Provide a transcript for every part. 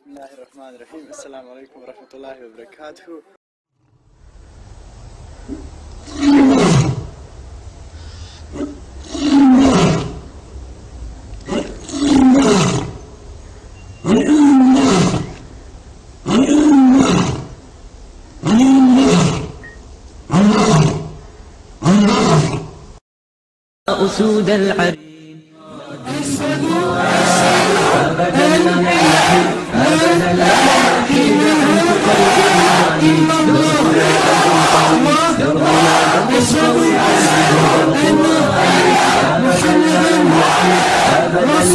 بسم الله الرحمن الرحيم. السلام عليكم ورحمة الله وبركاته. أسود العرين أبدا لا نحن أبدا لا نحيد عن قلب الإيمان دربنا بالصوت أبدا لا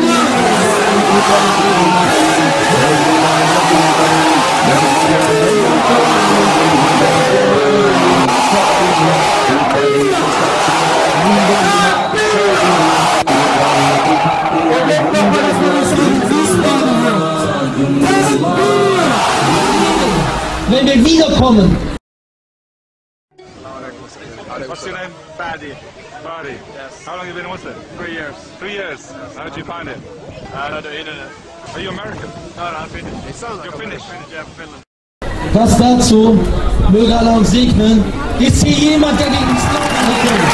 wenn wir wiederkommen. What's your name? Fadi. Fadi. Yes. How long have you been a Muslim? 3 years. 3 years. How did you find it? On the internet. Are you American? No, I'm Finnish. You're Finnish? Yeah, Finland. Das dazu, möge Allah uns segnen. Ist hier jemand, der gegen Islam kämpft?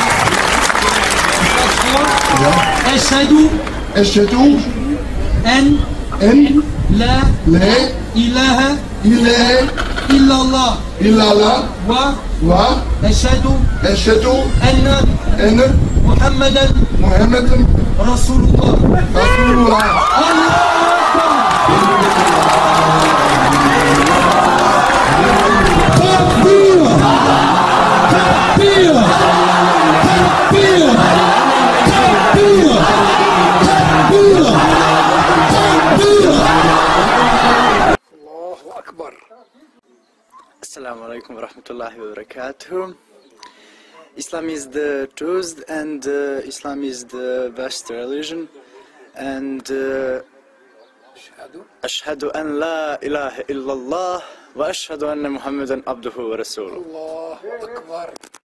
Eschhedü en la ilahe illallah wa eşhedü enne Muhammeden Resulullah. Assalamu alaikum wa rahmatullahi wa barakatuh. Islam is the truth and Islam is the best religion, and ashhadu an la ilaha illallah wa ashhadu anna Muhammadan abduhu wa rasuluh. Allahu Akbar.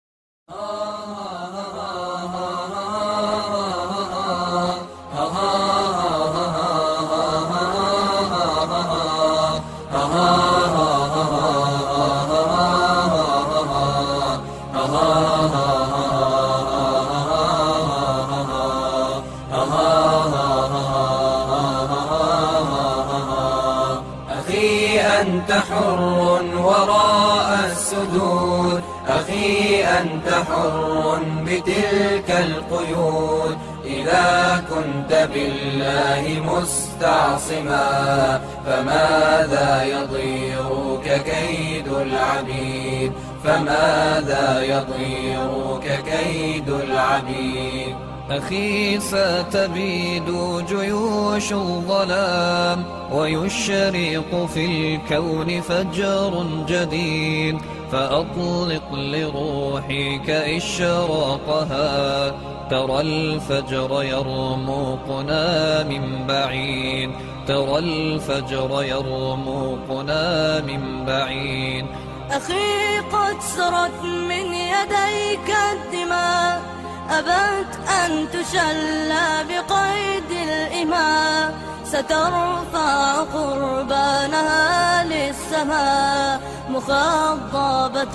أخي أنت حر وراء السدود، أخي أنت حر بتلك القيود. إذا كنت بالله مستعصما فماذا يضيرك كيد العبيد، فماذا يضيرك كيد العبيد. أخي ستبيد جيوش الظلام ويشرق في الكون فجر جديد، فأطلق لروحك إشراقها. ترى الفجر يرمقنا من بعيد، ترى الفجر يرمقنا من بعيد. أخي قد سرت من يديك الدماء، أبت أن تشلى بقيد الإماء، سترفع قربانها للسماء مخضبة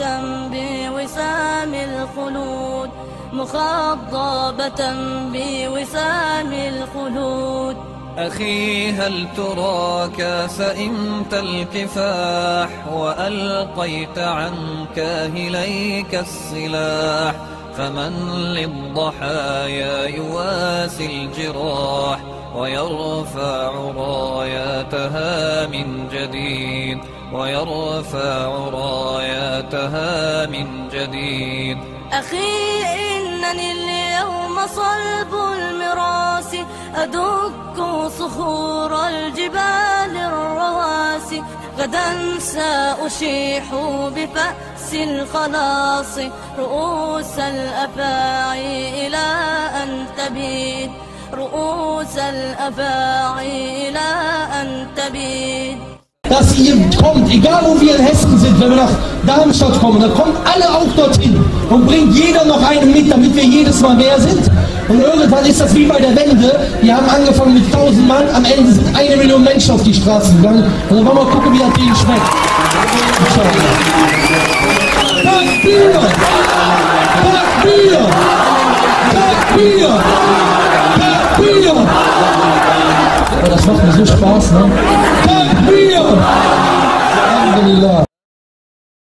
بوسام الخلود، مخضبة بوسام الخلود. أخي هل تراك سئمت الكفاح وألقيت عن كاهليك السلاح، فمن للضحايا يواسي الجراح ويرفع راياتها من جديد، ويرفع راياتها من جديد. أخي إنني اليوم صلب المراس، أدك صخور الجبال الرواسي. غدا سأشيح بفأس الخلاص رؤوس الأفاعي إلى أن تبيد، رؤوس الأفاعي إلى أن تبيد. Dass ihr kommt, egal wo wir in Hessen sind, wenn wir nach Darmstadt kommen, dann kommt alle auch dorthin und bringt jeder noch einen mit, damit wir jedes Mal mehr sind. Und irgendwann ist das wie bei der Wende. Wir haben angefangen mit 1000 Mann, am Ende sind 1 Million Menschen auf die Straßen gegangen. Und dann wollen wir gucken, wie das denen schmeckt. Takbir! Takbir! Takbir! Takbir! Aber das macht mir so Spaß, ne? Takbir! Alhamdulillah.